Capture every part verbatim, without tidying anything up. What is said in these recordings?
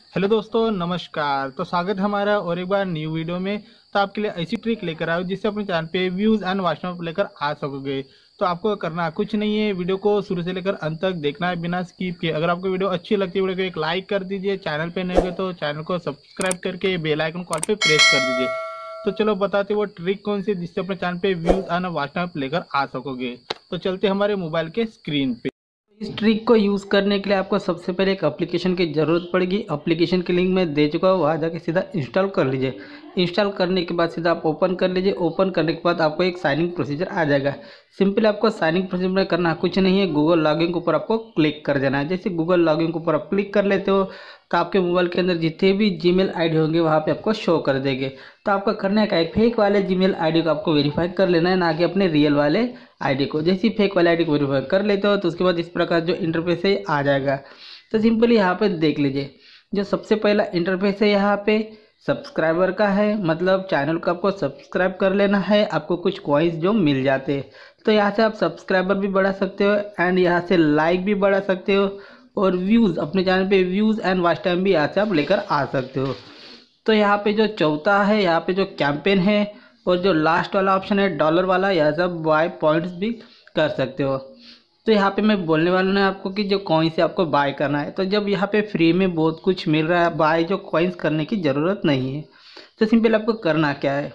Hello दोस्तों, नमस्कार। तो स्वागत है हमारा और एक बार न्यू वीडियो में। तो आपके लिए ऐसी ट्रिक लेकर आया हूं जिससे अपने चैनल पे व्यूज एंड वॉच टाइम लेकर आ सकोगे। तो आपको करना कुछ नहीं है, वीडियो को शुरू से लेकर अंत तक देखना है बिना स्किप किए। अगर आपको वीडियो अच्छी लगती है वीडियो को एक लाइक कर दीजिए, चैनल पे नए हो तो चैनल को सब्सक्राइब करके बेल आइकन कॉल पे प्रेस कर दीजिए। तो चलो बताते वो ट्रिक कौन सी है जिससे अपने चैनल पे व्यूज एंड वॉच टाइम लेकर आ सकोगे। तो चलते हमारे मोबाइल के स्क्रीन पे। इस ट्रिक को यूज़ करने के लिए आपको सबसे पहले एक एप्लीकेशन की ज़रूरत पड़ेगी। एप्लीकेशन की लिंक मैं दे चुका हूँ, वहाँ जाके सीधा इंस्टॉल कर लीजिए। इंस्टॉल करने के बाद सीधा आप ओपन कर लीजिए। ओपन करने के बाद आपको एक साइनिंग प्रोसीजर आ जाएगा। सिंपल आपको साइनिंग प्रोसीजर में करना कुछ नहीं है, गूगल लॉगिन के ऊपर आपको क्लिक कर देना है। जैसे गूगल लॉगिन के ऊपर आप क्लिक कर लेते हो तो आपके मोबाइल के अंदर जितने भी जीमेल आईडी होंगे वहाँ पे आपको शो कर देंगे। तो आपका करने का एक फेक वाले जीमेल आईडी को आपको वेरीफाई कर लेना है, ना कि अपने रियल वाले आईडी को। जैसे ही फेक वाले आईडी को वेरीफाई कर लेते हो तो उसके बाद इस प्रकार जो इंटरफेस है आ जाएगा। तो सिंपली यहाँ पे देख लीजिए, जो सबसे पहला इंटरफेस है यहाँ पे सब्सक्राइबर का है, मतलब चैनल को आपको सब्सक्राइब कर लेना है, आपको कुछ कॉइन्स जो मिल जाते हैं। तो यहाँ से आप सब्सक्राइबर भी बढ़ा सकते हो एंड यहाँ से लाइक भी बढ़ा सकते हो और व्यूज़, अपने चैनल पे व्यूज़ एंड वॉच टाइम भी यहाँ से आप लेकर आ सकते हो। तो यहाँ पे जो चौथा है, यहाँ पे जो कैंपेन है और जो लास्ट वाला ऑप्शन है डॉलर वाला, यहाँ से आप बाय पॉइंट्स भी कर सकते हो। तो यहाँ पे मैं बोलने वाला हूँ आपको कि जो कॉइन्स से आपको बाय करना है। तो जब यहाँ पे फ्री में बहुत कुछ मिल रहा है, बाय जो कॉइन्स करने की ज़रूरत नहीं है। तो सिंपल आपको करना क्या है,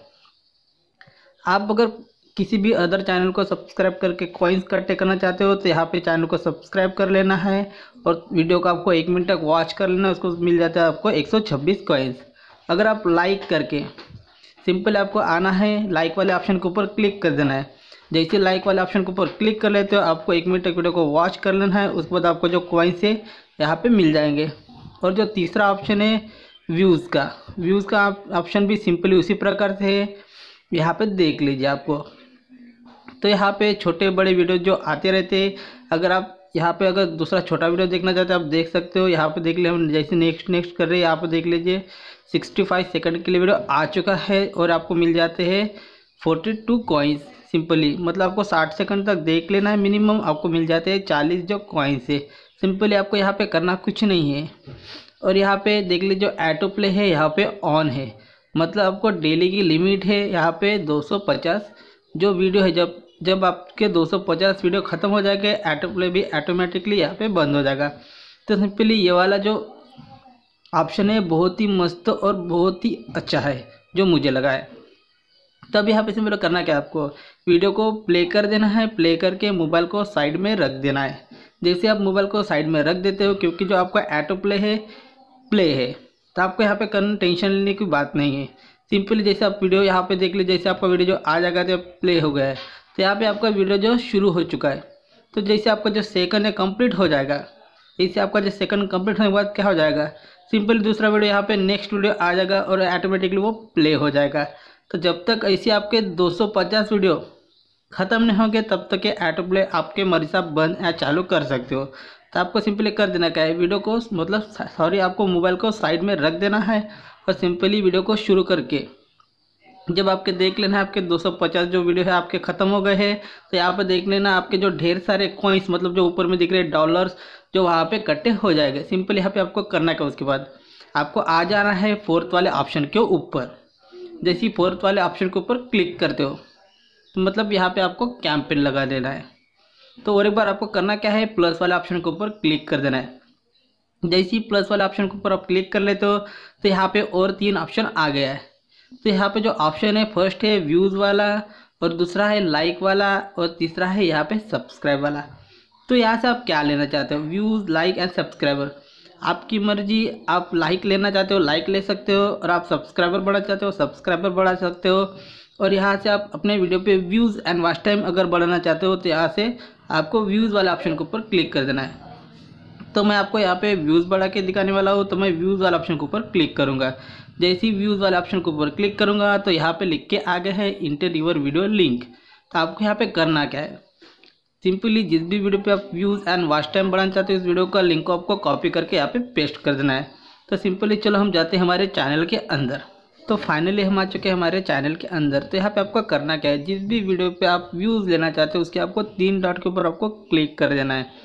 आप अगर किसी भी अदर चैनल को सब्सक्राइब करके कॉइन्स इकट्ठे करना चाहते हो तो यहाँ पे चैनल को सब्सक्राइब कर लेना है और वीडियो को आपको एक मिनट तक वॉच कर लेना है, उसको मिल जाता है आपको एक सौ छब्बीस कॉइन्स। अगर आप लाइक करके सिंपल आपको आना है, लाइक वाले ऑप्शन के ऊपर क्लिक कर देना है। जैसे लाइक वाले ऑप्शन के ऊपर क्लिक कर लेते हो आपको एक मिनट तक वीडियो को वॉच कर लेना है, उसके बाद आपको जो कॉइन्स है यहाँ पे मिल जाएंगे। और जो तीसरा ऑप्शन है व्यूज़ का, व्यूज़ का ऑप्शन भी सिंपली उसी प्रकार से है, यहाँ पे देख लीजिए आपको। तो यहाँ पे छोटे बड़े वीडियो जो आते रहते हैं, अगर आप यहाँ पे अगर दूसरा छोटा वीडियो देखना चाहते हैं आप देख सकते हो। यहाँ पे देख लीजिए, हम जैसे नेक्स्ट नेक्स्ट कर रहे हैं, यहाँ पे देख लीजिए पैंसठ सेकंड के लिए वीडियो आ चुका है और आपको मिल जाते हैं बयालीस कॉइन्स। सिंपली मतलब आपको साठ सेकंड तक देख लेना है मिनिमम, आपको मिल जाते हैं चालीस जो कॉइन्स है। सिंपली आपको यहाँ पे करना कुछ नहीं है। और यहाँ पे देख लीजिए जो ऑटो प्ले है यहाँ पे ऑन है, मतलब आपको डेली की लिमिट है यहाँ पे दो सौ पचास जो वीडियो है। जब जब आपके दो सौ पचास वीडियो ख़त्म हो जाएगा ऑटो प्ले भी ऑटोमेटिकली यहाँ पे बंद हो जाएगा। तो सिंपली ये वाला जो ऑप्शन है बहुत ही मस्त और बहुत ही अच्छा है जो मुझे लगा है। तब यहाँ पे सिंपल करना क्या, आपको वीडियो को प्ले कर देना है, प्ले करके मोबाइल को साइड में रख देना है। जैसे आप मोबाइल को साइड में रख देते हो, क्योंकि जो आपका ऑटो प्ले है प्ले है, तो आपको यहाँ पे करना टेंशन लेने की बात नहीं है। सिंपली जैसे आप वीडियो यहाँ पे देख लीजिए, जैसे आपका वीडियो जो आ जाएगा तो प्ले हो गया है, तो यहाँ पे आपका वीडियो जो शुरू हो चुका है। तो जैसे आपका जो सेकंड है कंप्लीट हो जाएगा, इससे आपका जो सेकंड कंप्लीट होने के बाद क्या हो जाएगा, सिंपली दूसरा वीडियो यहाँ पे नेक्स्ट वीडियो आ जाएगा और ऑटोमेटिकली वो प्ले हो जाएगा। तो जब तक ऐसे आपके दो सौ पचास वीडियो ख़त्म नहीं होंगे तब तक ये ऑटो प्ले आपके मर्जी से आप बंद या चालू कर सकते हो। तो आपको सिंपली कर देना क्या है, वीडियो को मतलब सॉरी आपको मोबाइल को साइड में रख देना है और सिंपली वीडियो को शुरू करके जब आपके देख लेना है आपके दो सौ पचास जो वीडियो है आपके ख़त्म हो गए हैं, तो यहाँ पे देख लेना आपके जो ढेर सारे कॉइन्स मतलब जो ऊपर में दिख रहे डॉलर्स जो वहाँ पे इकट्ठे हो जाएंगे। सिंपल यहाँ पे आपको करना क्या, उसके बाद आपको आ जाना है फोर्थ वाले ऑप्शन के ऊपर। जैसे ही फोर्थ वाले ऑप्शन के ऊपर क्लिक करते हो तो मतलब यहाँ पे आपको कैंपेन लगा देना है। तो और एक बार आपको करना क्या है, प्लस वाले ऑप्शन के ऊपर क्लिक कर देना है। जैसे ही प्लस वाले ऑप्शन के ऊपर आप क्लिक कर लेते हो तो यहाँ पे और तीन ऑप्शन आ गया है। तो यहाँ पे जो ऑप्शन है फर्स्ट है व्यूज़ वाला और दूसरा है लाइक वाला और तीसरा है यहाँ पे सब्सक्राइब वाला। तो यहाँ से आप क्या लेना चाहते हो, व्यूज़, लाइक एंड सब्सक्राइबर, आपकी मर्जी। आप लाइक लेना चाहते हो लाइक ले सकते हो और आप सब्सक्राइबर बढ़ाना चाहते हो सब्सक्राइबर बढ़ा सकते हो। और यहाँ से आप अपने वीडियो पे व्यूज़ एंड वॉच टाइम अगर बढ़ाना चाहते हो तो यहाँ से आपको व्यूज़ वाले ऑप्शन के ऊपर क्लिक कर देना है। तो मैं आपको यहाँ पे व्यूज़ बढ़ा के दिखाने वाला हूँ, तो मैं व्यूज़ वाले ऑप्शन के ऊपर क्लिक करूँगा। जैसे ही व्यूज़ वाले ऑप्शन के ऊपर क्लिक करूँगा तो यहाँ पे लिख के आ गया है इंटर यूर वीडियो लिंक। तो आपको यहाँ पे करना क्या है, सिंपली जिस भी वीडियो पे आप व्यूज़ एंड वॉच टाइम बढ़ाना चाहते हो इस वीडियो का लिंक को आपको कॉपी करके यहाँ पे पेस्ट कर देना है। तो सिंपली चलो हम जाते हैं हमारे चैनल के अंदर। तो फाइनली हम आ चुके हैं हमारे चैनल के अंदर। तो यहाँ पे आपको करना क्या है, जिस भी वीडियो पे आप व्यूज़ लेना चाहते हो उसके आपको तीन डॉट के ऊपर आपको क्लिक कर देना है।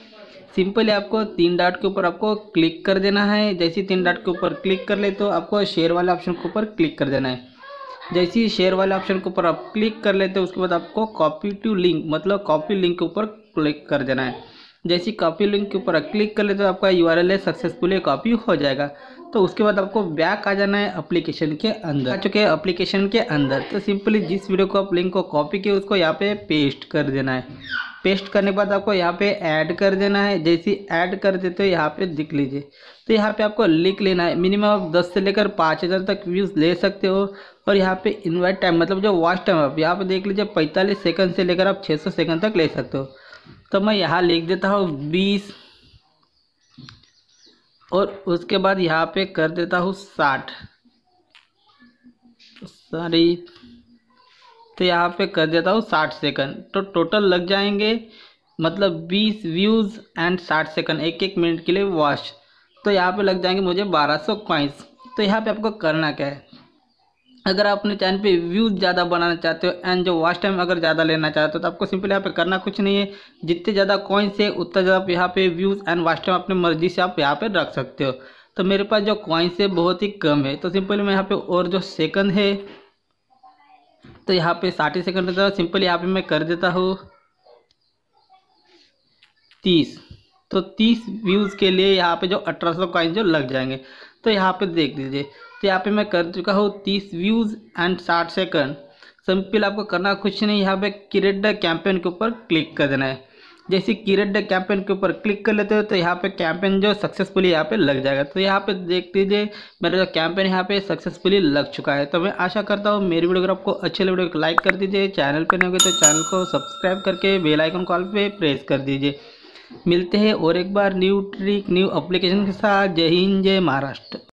सिंपली आपको तीन डॉट के ऊपर आपको क्लिक कर देना है। जैसे तीन डॉट के ऊपर क्लिक कर ले तो आपको शेयर वाले ऑप्शन के ऊपर क्लिक कर देना है। जैसे ही शेयर वाले ऑप्शन के ऊपर आप क्लिक कर लेते हो उसके बाद आपको कॉपी टू लिंक मतलब कॉपी लिंक के ऊपर क्लिक कर देना है। जैसे कॉपी लिंक के ऊपर आप क्लिक कर लेते हो आपका यूआरएल सक्सेसफुली कॉपी हो जाएगा। तो उसके बाद आपको बैक आ जाना है एप्लीकेशन के अंदर। आ चुके हैं एप्लीकेशन के अंदर। तो सिंपली जिस वीडियो को आप लिंक को कॉपी किए उसको यहाँ पे पेस्ट कर देना है। पेस्ट करने के बाद आपको यहाँ पे ऐड कर देना है। जैसे ऐड कर देते हो यहाँ पे दिख लीजिए। तो यहाँ पे आपको लिख लेना है। मिनिमम आप दस से लेकर पाँच हज़ार तक व्यूज़ ले सकते हो। और यहाँ पे इन्वाइट टाइम मतलब जो वॉच टाइम आप यहाँ पे देख लीजिए पैंतालीस सेकंड से लेकर आप छः सौ सेकंड तक ले सकते हो। तो मैं यहाँ लिख देता हूँ बीस और उसके बाद यहाँ पे कर देता हूँ साठ सॉरी तो यहाँ पे कर देता हूँ साठ सेकंड। तो टोटल लग जाएंगे मतलब बीस व्यूज़ एंड साठ सेकंड एक एक मिनट के लिए वॉच। तो यहाँ पे लग जाएंगे मुझे बारह सौ कॉइन्स। तो यहाँ पे आपको करना क्या है, अगर आप अपने चैनल पे व्यूज़ ज़्यादा बनाना चाहते हो एंड जो वॉच टाइम अगर ज़्यादा लेना चाहते हो तो आपको सिंपली यहाँ पे करना कुछ नहीं है। जितने ज़्यादा कॉइन्स है उतना ज़्यादा आप यहाँ पे व्यूज़ एंड वॉच टाइम अपनी मर्जी से आप यहाँ पे रख सकते हो। तो मेरे पास जो कॉइन्स है बहुत ही कम है। तो सिंपली मैं यहाँ पे और जो सेकंड है तो यहाँ पे साठ सेकंड रहता है। सिंपली यहाँ पे मैं कर देता हूँ तीस। तो तीस व्यूज़ के लिए यहाँ पे जो अठारह सौ कॉइन जो लग जाएंगे। तो यहाँ पे देख लीजिए। तो यहाँ पे मैं कर चुका हूँ तीस व्यूज़ एंड साठ सेकंड। सिंपल आपको करना कुछ नहीं, यहाँ पे क्रिएट द कैंपेन के ऊपर क्लिक कर देना है। जैसे क्रिएट द कैंपेन के ऊपर क्लिक कर लेते हो तो यहाँ पे कैंपेन जो सक्सेसफुली यहाँ पे लग जाएगा। तो यहाँ पे देख लीजिए मेरा जो कैंपेन यहाँ पे सक्सेसफुली लग चुका है। तो मैं आशा करता हूँ मेरी वीडियो अगर आपको अच्छी लगे वीडियो को लाइक कर दीजिए। चैनल पर नहीं होगी तो चैनल को सब्सक्राइब करके बेल आइकन कॉल पे प्रेस कर दीजिए। मिलते हैं और एक बार न्यू ट्रिक न्यू एप्लीकेशन के साथ। जय हिंद जय महाराष्ट्र।